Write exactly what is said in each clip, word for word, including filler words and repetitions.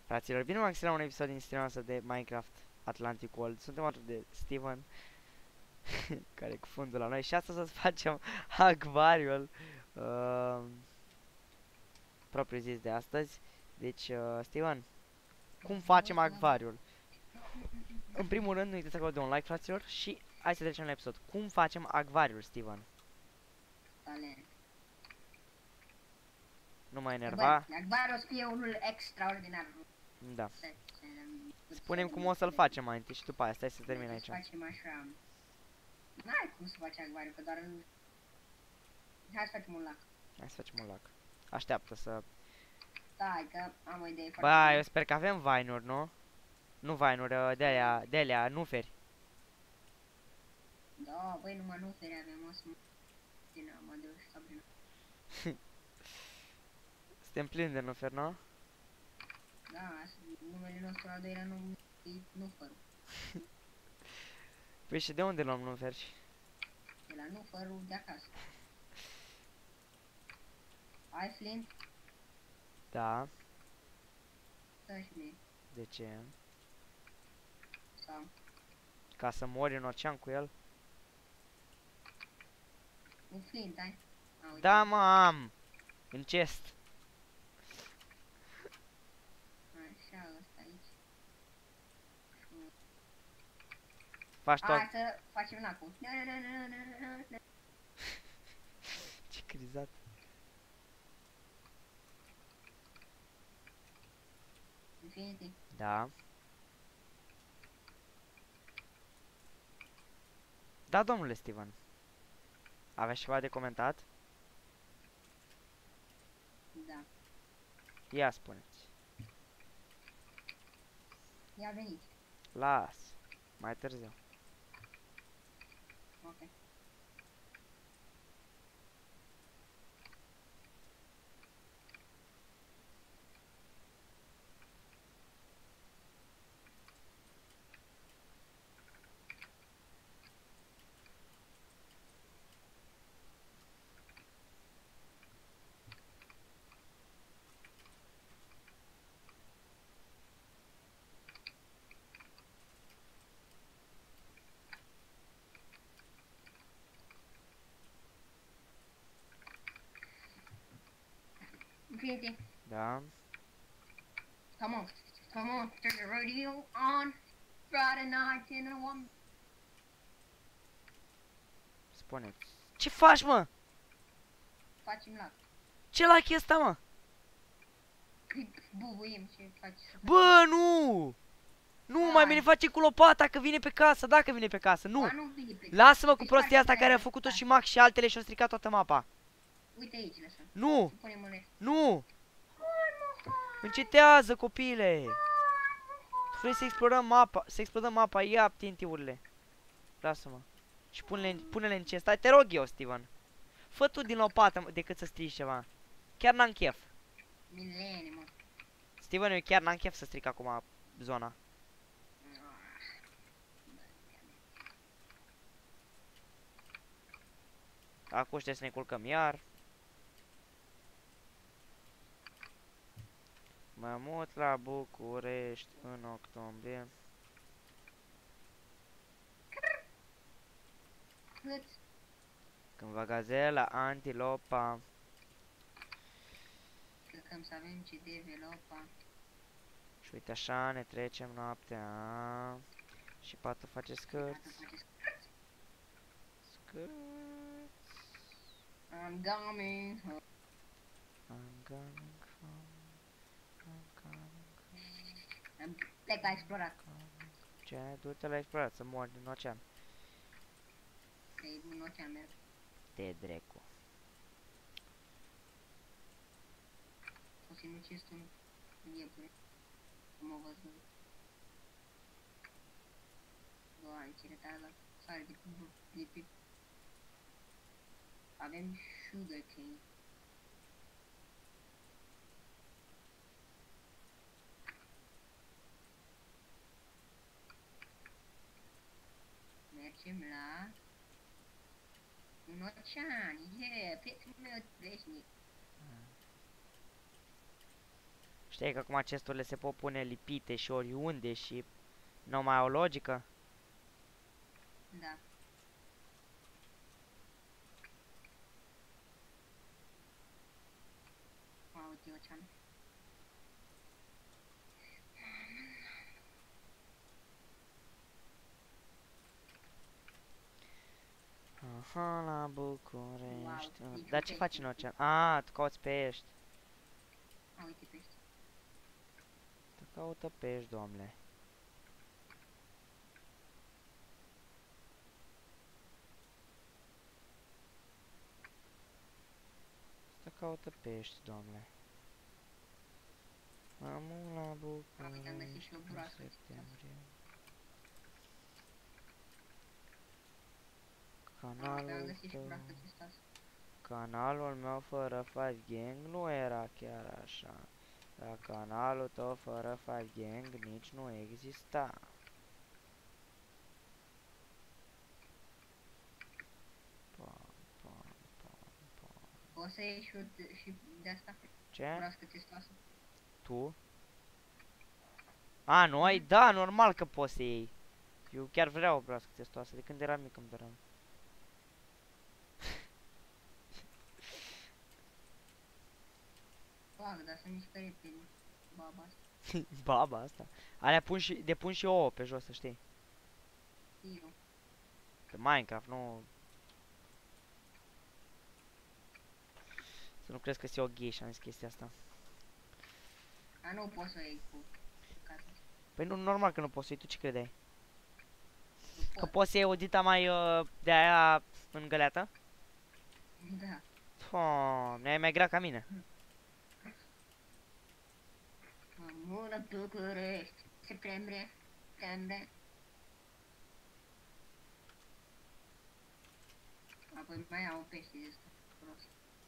Fraților, bine v-am găsit la un episod din streamul ăsta de Minecraft Atlantic World. Suntem alături de Steven, care e cu fundul la noi, și astăzi o să facem acvariul uh, propriu zis de astăzi. Deci, uh, Steven, cum facem acvariul? În primul rând, nu uitați acolo de un like, fraților, și hai să trecem la episod. Cum facem acvariul, Steven? Talent. Nu mă enerva. Acvariul o să fie unul extraordinar. Da. Spune-mi cum o să-l facem mai întâi și după aia, stai să termin aici. Facem așa. N-ai cum să faci acvariu, că doar în... Hai să facem un lac. Hai să facem un lac. Așteaptă să... Stai, că am o idee. Bă, eu sper că avem vine-uri, nu? Nu vine-uri, de-alea, de-alea, nuferi. Da, băi, numai nuferi avem, o să mă... Din Amadeu și Sabrina. Suntem plini de nuferi, nu? Da, numele nostru al doilea nu e Nufărul. Păi și de unde luăm nuferi? De la Nufărul de acasă. Ai Flint? Da. Da, și mie. De ce? Sau? Ca să mori în ocean cu el? Un Flint, ai? A, Da, mă, am! În chest. Așa, ăsta aici. Faci tot. Hai să facem lacul. Ce crizat. Infinity. Da. Da, domnule Steven. Aveți ceva de comentat? Da. Ia spuneți. Ia veniți. Las. Mai târziu. Ok. Infinity. Da. Come on. Come on. Turn the radio on. Friday night in a one. Spuneți. Ce faci, mă? Facem lac. Ce lac e ăsta, mă? Îi bubuim și faci. Bă, nu! Nu, Hai. mai bine face cu lopata, că vine pe casă, dacă vine pe casă, nu! Ba, nu vine pe... Lasă-mă cu Păi prostia asta faci care a aia, făcut-o faci. și Max și altele și a stricat toată mapa. Uite aici, lăsăm. Nu! Să punem un rest. Nu! Încetează, copile! Tu vrei să explorăm mapa, să explorăm mapa, ia T N T-urile. Lasă-mă. Și pune-le pune în chest. Hai, te rog eu, Steven. Fă tu din lopată mă, decât să strici ceva. Chiar n-am chef. Milene, mă. Steven, eu chiar n-am chef să stric acum zona. Acum trebuie să ne culcăm iar. Mă mut la București în octombrie. Cât? Când va gazela antilopa. Căcăm să avem ce developa. Și uite așa ne trecem noaptea. Și patul face scârț. Scârț. I'm coming home. I'm coming home. I'm coming home. Plec la explorat. Ce? Du-te la explorat, să mori din ocean. Că-i în ocean merg. Te drecu. O să sinucist un iepure. Cum o văzut. Doamne, ce retardă. Sare de cum de pe... Avem sugar cane. Mergem la... un ocean, yeah, prietenul meu veșnic. Știi că acum chesturile se pot pune lipite și oriunde și nu mai au logică? Da. A, uite ocean. Aha, la București. Wow, Dar ce faci în ocean? A, tu cauți pești. A, uite pește. Tu caută pești, domnule. Tu caută pești, domnule. Am la Uite, am găsit și o București în broască. septembrie. Am Canalul găsit și tău... broască testoasă. Canalul meu fără five gang nu era chiar așa. Dar canalul tău fără five gang nici nu exista. Pam, pam, pam, pam. Poți să iei și, o- și de asta? Ce? Broască testoasă. Tu? A, noi? Da, normal că poți să iei. Eu chiar vreau o broască testoasă, de când eram mic îmi doream. Fac, dar să mișcă repede. Baba asta. Baba asta. Alea pun și, de pun și ouă pe jos, să știi. Știu. Pe Minecraft, nu... Să nu crezi că sunt eu gay și am zis chestia asta. A, nu poți să o iei cu casa. Păi nu, normal că nu poți să iei, tu ce credeai? Nu Că pot. poți să iei o dita mai uh, de aia îngăleată? Da. Doamne, e mai grea ca mine. Am la București. Septembrie. Septembrie. Apoi mai au pește de ăsta. Frumos.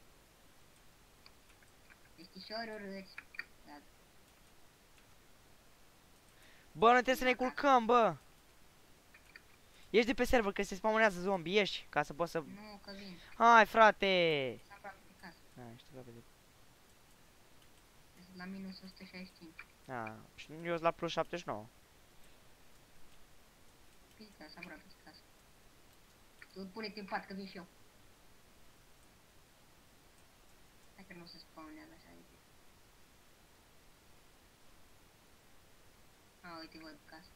Peștișori urâți. Da. Bă, noi trebuie să ne culcăm, bă! Ești de pe server că se spawnează zombie, ieși, ca să poți să... Nu, că vin. Hai, frate! Sunt aproape de casă. Hai, știu repede. Sunt la minus o sută șaizeci și cinci. A, și eu sunt la plus șaptezeci și nouă. Pizza, sunt aproape de casă. Tu pune-te în pat că vin și eu. Hai că nu se spawnează așa de bine. A, uite, văd casă.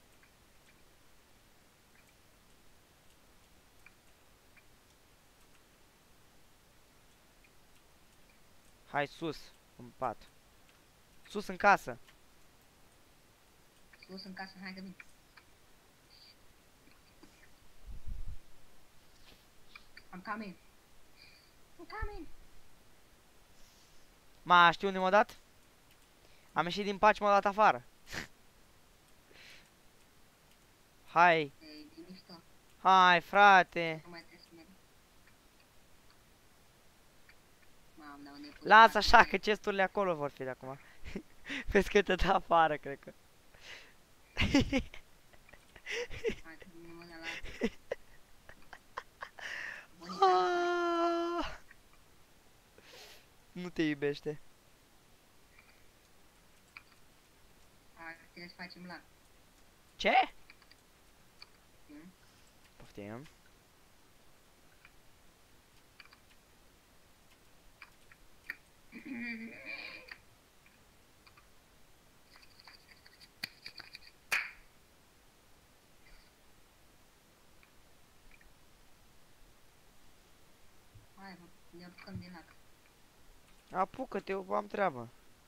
Hai sus, în pat. Sus în casă. Sus în casă, hai că vin. I'm coming. I'm coming. Ma, știi unde m-a dat? Am ieșit din pat și m-a dat afară. Hai, E de mișto. hai, frate. Nu mai trebuie să merg. Mamă, dar unde e pus Lasă pat? așa că chesturile acolo vor fi de acum. Vezi că te dă afară, cred că. Hai că vine mâna la altă. Bunica mea. Ah! Nu te iubește. Hai, trebuie să facem lac. Ce? Știi? Poftim. Hai, mă, ne apucăm de lac. Apucă-te, eu am treabă.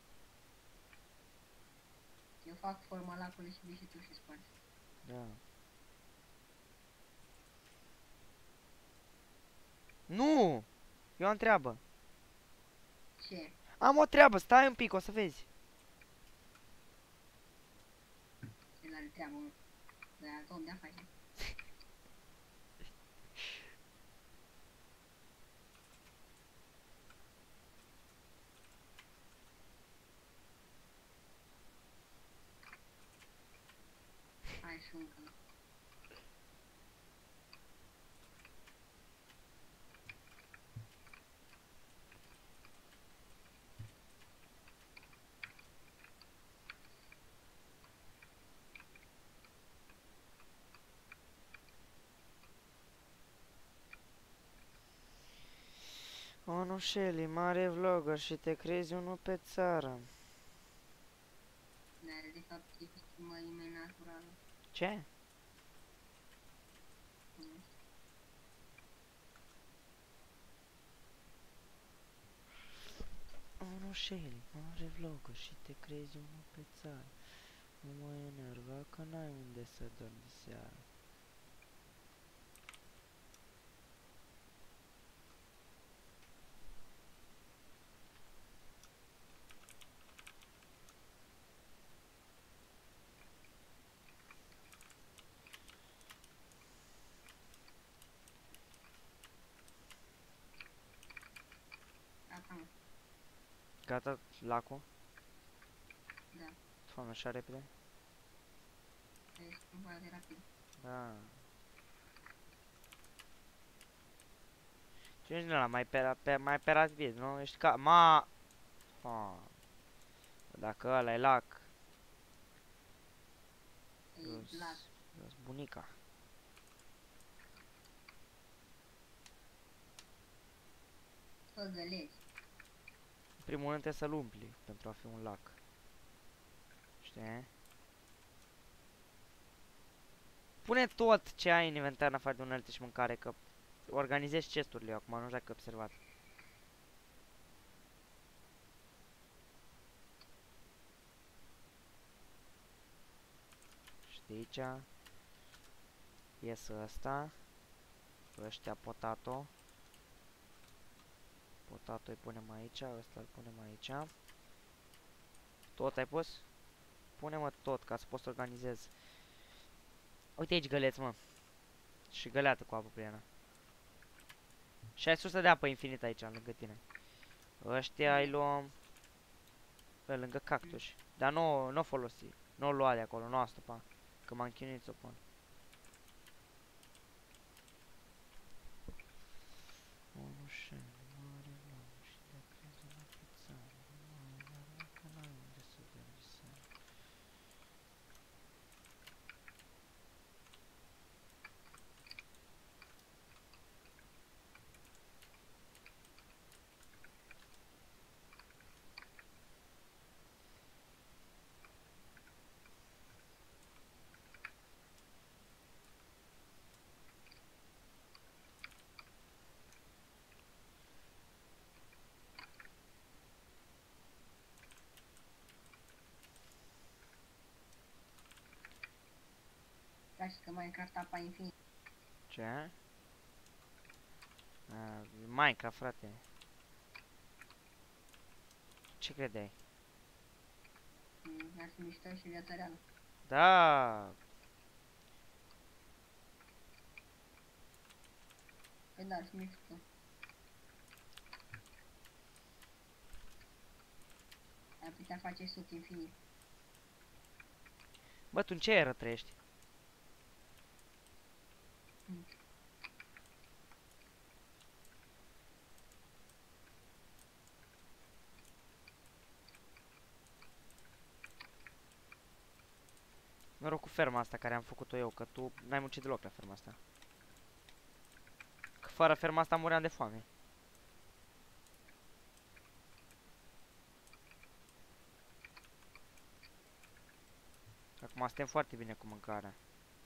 Eu fac forma lacului și vii și tu și spargi. Da. Nu! Eu am treabă. Ce? Am o treabă, stai un pic, o să vezi. Ce l-are treabă, mă? Băi, alt om de afaceri. Hai și încă. Unu Shelly, mare vlogger și te crezi unul pe țară. Dar de fapt ești mai mai naturală. Ce? Unu Shelly, mare vlogger și te crezi unul pe țară. Nu mă enerva că n-ai unde să dormi de seară. Gata, mă. Gata lacul? Da. Doamne, așa repede? Ești foarte rapid. Da. Ce ești ăla, mai pe, pe, mai pe rapid, nu? Ești ca... Ma... Ha. Dacă ăla e lac, E lat. eu bunica. Fă găleți. În primul rând trebuie să-l umpli pentru a fi un lac. Știi? Pune tot ce ai în inventar în afară de unelte și mâncare, că organizezi chesturile eu acum, nu știu dacă ai observat. Știi aici? Ies ăsta. Ăștia potato. Potato îi punem aici, ăsta îl punem aici. Tot ai pus? Pune-mă tot, ca să pot să organizez. Uite aici găleț, mă. Și găleată cu apă plină. Și ai sursă de apă infinit aici, lângă tine. Ăștia îi luăm pe lângă cactuși. Dar nu, nu o folosi. Nu o lua de acolo, nu o stopa. Că m-am chinuit să o pun. Unu Shelly, mare vlogger și te crezi unul pe țară. Nu mă enerva că n-ai unde să dormi de seară. Dar și că Minecraft apa infinit. Ce? A, Minecraft, frate. Ce credeai? Mm, ar fi mișto și viața reală. Da, Păi da, ar fi mișto. Ar putea face suc infinit. bă, tu în ce eră trăiești? Mm. Noroc cu ferma asta care am făcut-o eu, că tu n-ai muncit deloc la ferma asta. Că fără ferma asta muream de foame. Acum suntem foarte bine cu mâncarea.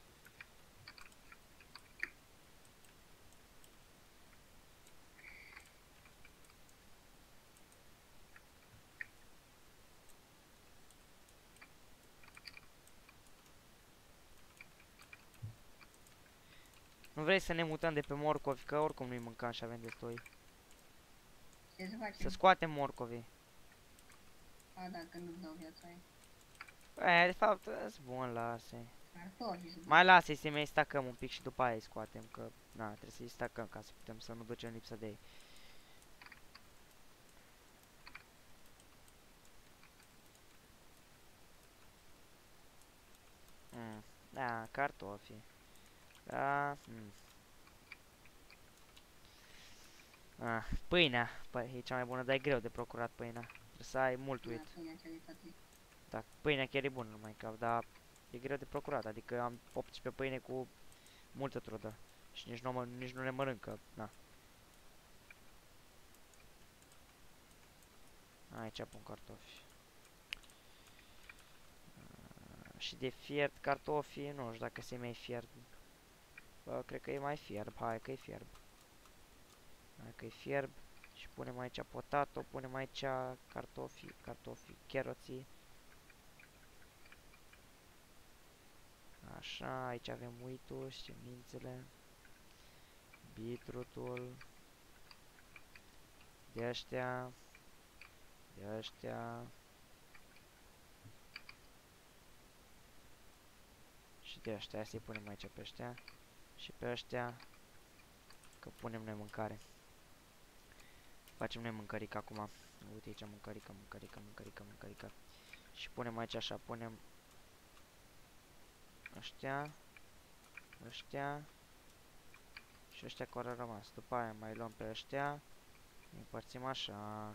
Nu vrei să ne mutăm de pe morcovi, că oricum nu-i mâncam și avem destui. Ce să facem? Să scoatem morcovii. A, dacă nu-ți dau viața aia. E, de fapt, sunt bun, lase. Cartofi să Mai lasă-i să mai stacăm un pic și după aia îi scoatem, că, na, trebuie să-i stacăm ca să putem să nu ducem lipsă de ei. Mm, da, cartofi. Da, mm. Ah, pâinea. Păi, e cea mai bună, dar e greu de procurat pâinea. Trebuie să ai mult uit. Da, pâinea cea de toate. Da, pâinea chiar e bună în Minecraft, dar e greu de procurat. Adică am optsprezece pâine cu multă trudă. Și nici nu, mă, nici nu ne mănâncă, na. Aici pun cartofi. Și de fiert cartofii, nu știu dacă se mai fierb. Bă, cred că e mai fierb, hai că e fierb. Hai că e fierb. Și punem aici potato, punem aici cartofii, cartofii, cheroții. Așa, aici avem uitul, semințele. Beetrootul. De ăștia. De ăștia. Și de ăștia, să-i punem aici pe ăștia. Și pe ăștia. Că punem noi mâncare. Facem noi mâncărică acum. Uite aici mâncărică, mâncărică, mâncărică, mâncărică. Și punem aici așa, punem ăștia, ăștia și ăștia care au rămas. După aia mai luăm pe ăștia, îi împărțim așa.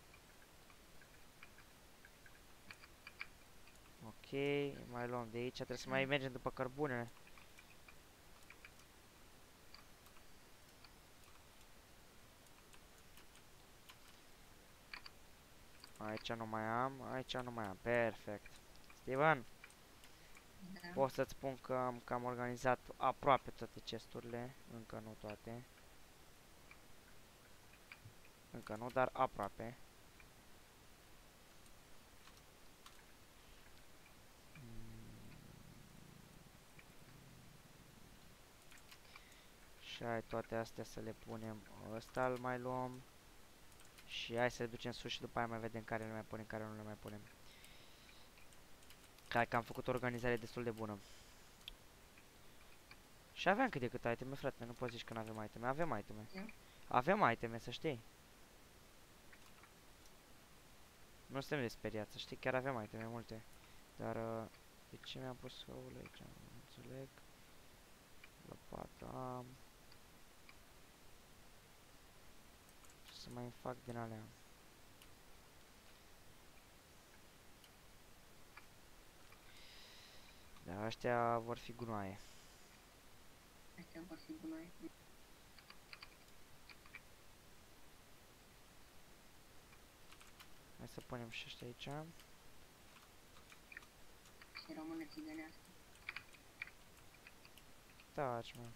Ok, mai luăm de aici, trebuie să mai mergem după cărbunele. Aici nu mai am, aici nu mai am, perfect. Steven, Da. pot să-ți spun că am, că am organizat aproape toate chesturile, încă nu toate. Încă nu, dar aproape. Și hai toate astea să le punem. Ăsta îl mai luăm. Și hai să le ducem sus și după aia mai vedem care le mai punem, care nu le mai punem. Hai că am făcut o organizare destul de bună. Și aveam cât de cât iteme, frate, nu poți zici că nu avem iteme. Avem iteme. Yeah. Avem iteme, să știi. Nu suntem de speriat, să știi, chiar avem iteme multe. Dar, uh, de ce mi-am pus hăul aici? Nu înțeleg. Lopata am. Ce să mai fac din alea? Da, ăștia vor fi gunoaie. Astea vor fi bunoi. Hai să punem și ăștia aici. Și română țigănească. Taci, mă.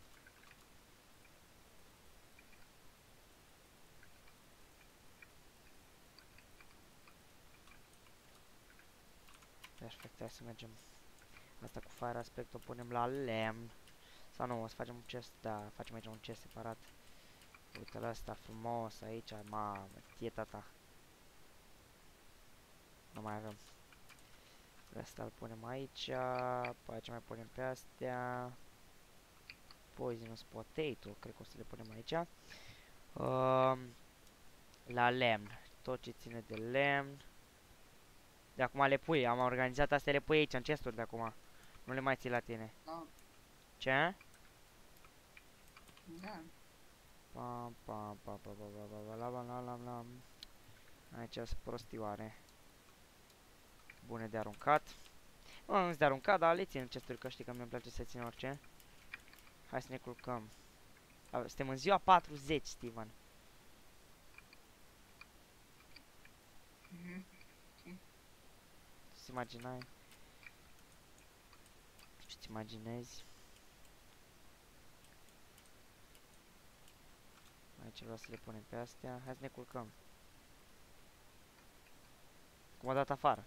Perfect, hai să mergem. Asta cu fire aspect o punem la lemn. Sau nu, o să facem un chest, da, facem aici un chest separat. Uite-l ăsta frumos aici, mamă, tie tata. Nu mai avem. Ăsta îl punem aici, pe aici mai punem pe astea. Poisonous potato, cred că o să le punem aici. Um, la lemn, tot ce ține de lemn. De acum le pui, am organizat astea, le pui aici, în chesturi de acum. Nu le mai ții la tine. Da. Ce? Da. Pam, pam, pam, pam, pam, pam, pam, la, la, la, la. Aici sunt prostioare. Bune de aruncat. Nu, nu de aruncat, dar le țin în chesturi, că știi că mi-mi place să țin orice. Hai să ne culcăm. Suntem în ziua patruzeci, Steven. Mhm. Ce-ți imaginai? Ce-ți imaginezi? Aici vreau să le punem pe astea. Hai să ne culcăm. Cum a dat afară.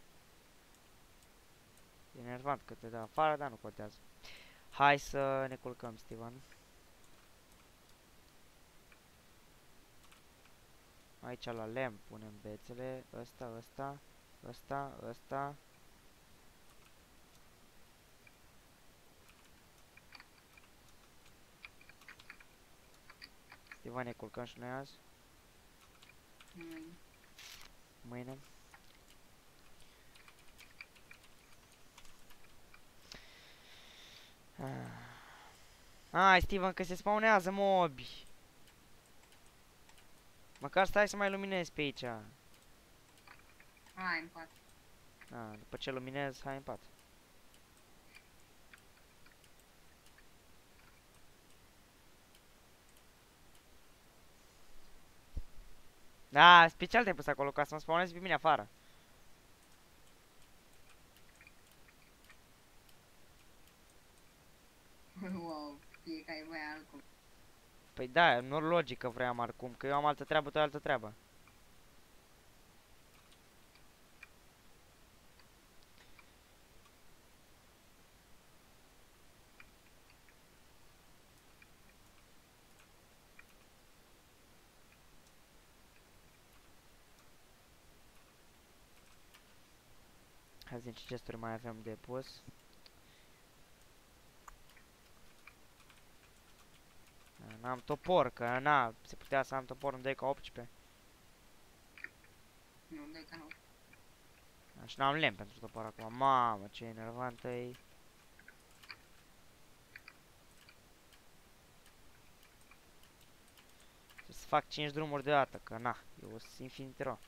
E enervant că te dă afară, dar nu contează. Hai să ne culcăm, Steven. Aici la lemn punem bețele. Ăsta, ăsta, ăsta, ăsta. Steven, ne culcăm și noi azi? Mâine. Mâine? Hai, Steven, că se spawnează mobi. Măcar stai să mai luminezi pe aici. Hai, în pat. A, după ce luminez, hai în pat. Da, special te-ai pus acolo ca să mă spawnezi pe mine afară. Wow, fiecare voi alcool. Păi da, nu logică vreau acum, că eu am altă treabă, tu ai altă treabă. Hai să vedem ce gesturi mai avem de pus. N-am topor, că na, se putea să am topor în Deca optsprezece. Nu, dai ca nu. Și n-am lemn pentru topor acum. Mamă, ce enervantă e. Trebuie să fac cinci drumuri deodată, că na, eu o să infinit rău.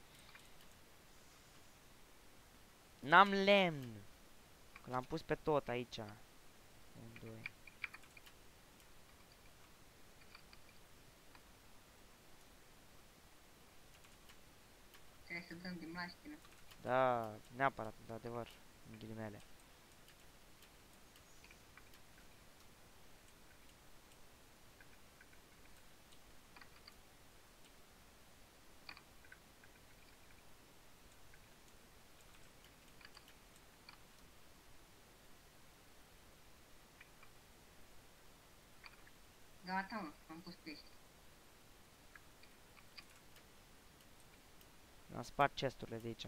N-am lemn. Că l-am pus pe tot aici. unu, doi. Trebuie să dăm din mașină. Da, neapărat, într-adevăr, în ghilimele. Gata, mă, am pus pește. Am spart chesturile de aici.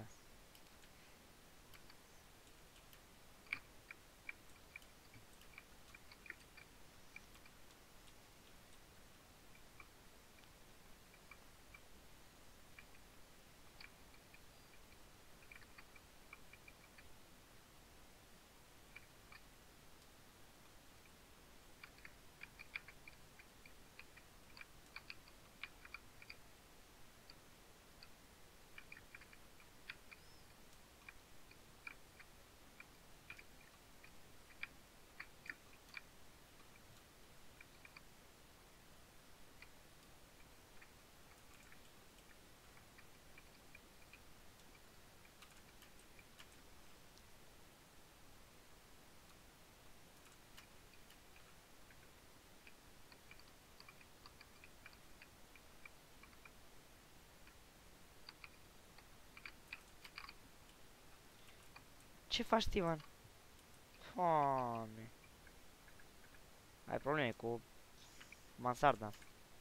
Ce faci, Steven? Doamne. Ai probleme cu mansarda.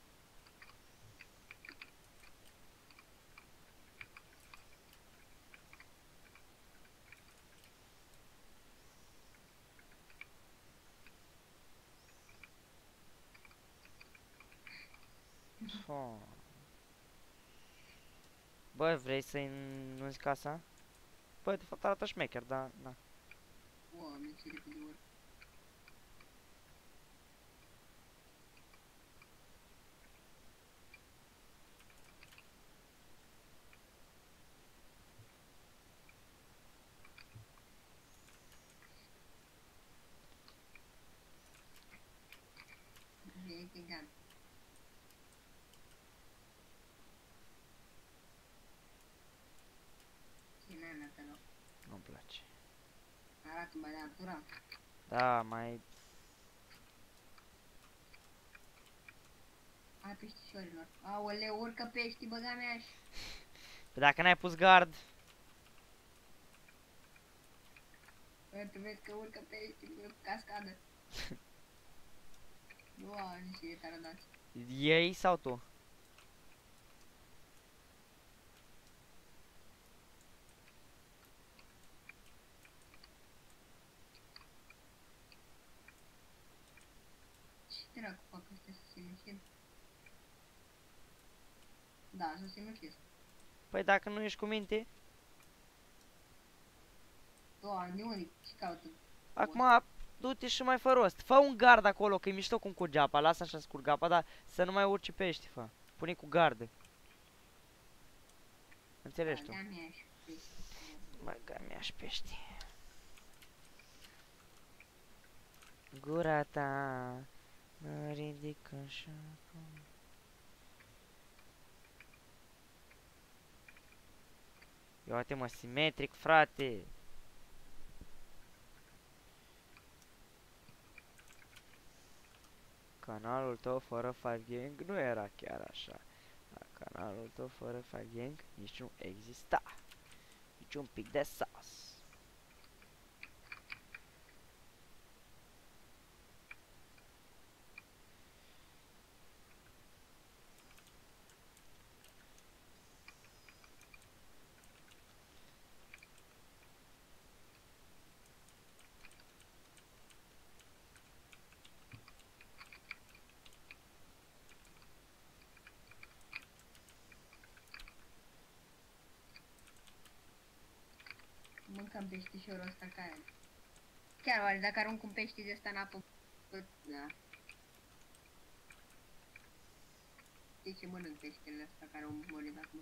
Oh. Bă, vrei să-i înunzi casa? Bă, de fapt arată șmecher, dar na. Oameni, ce repede ori. E gata. Ce n-am dat loc. Nu-mi place. Arată mai de natura. Da, mai... Hai peștișorilor. Aoleu, urcă pești, băga mea și... Păi dacă n-ai pus gard... Bă, tu vezi că urcă pești în cascadă. Doamne, ce e taradați. Ei sau tu? Ce dracu fac ăstea să se sinucid? Da, să se sinucid. Păi dacă nu ești cu minte... Doamne, unde? Ce caută? Acum, du-te și mai fă rost. Fă un gard acolo, că e mișto cum curge apa. Lasă așa scurgă apa, dar să nu mai urci pești, fă. Pune cu gardă. Înțelegi tu? Da, mea și pești. Băga mea și pești. Gura ta mă ridică așa. Ia uite mă, simetric, frate. Canalul tău fără Five Gang nu era chiar așa. Canalul tău fără Five Gang nici nu exista. Nici un pic de sas. Mâncăm peștișorul ăsta care... Chiar oare dacă arunc un pește de ăsta în apă... Da. De ce mănânc peștele ăsta care au murit acum?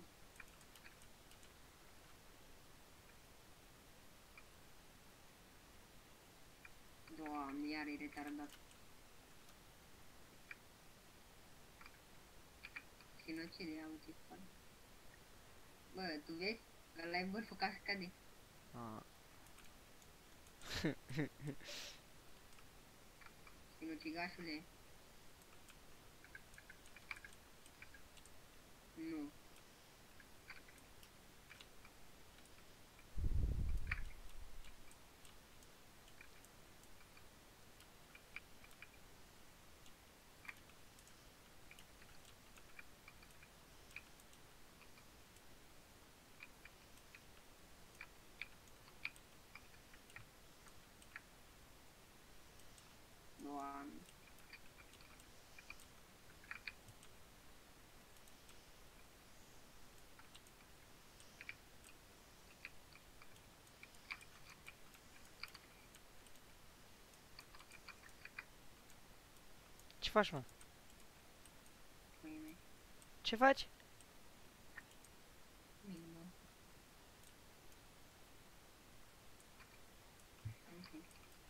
Doamne, iar e retardat. Sinucide, ia uite spate. Bă, tu vezi? Ăla e vârful cascadei. Ah. Sinucigașule. Nu. Doamne. Ce faci, mă? Mâine. Ce faci? Mâine, mă. Ok.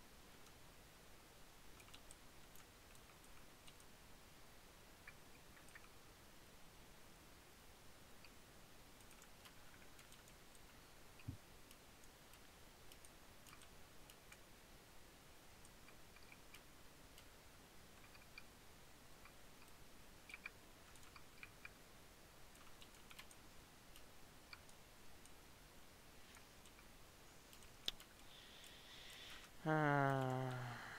Ah.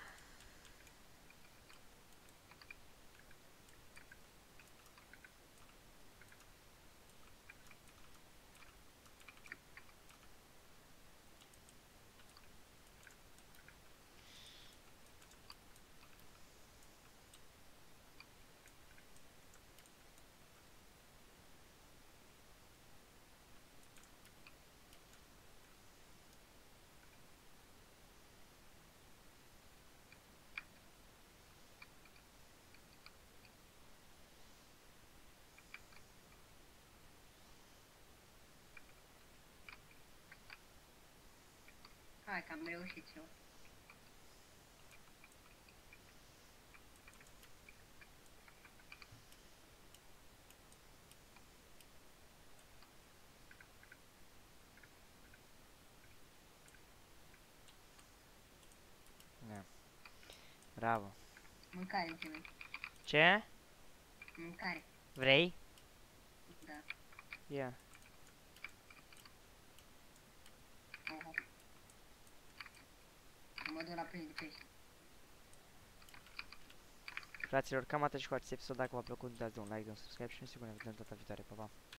Hai că am reușit și eu. Da. Bravo. Mâncare ce vrei. Ce? Mâncare. Vrei? Da. Ia. Oho. Mă duc la prins de pește. Fraților, cam atât și cu acest episod. Dacă v-a plăcut, dați de un like, de un subscribe și ne sigur ne vedem data viitoare. Pa, pa!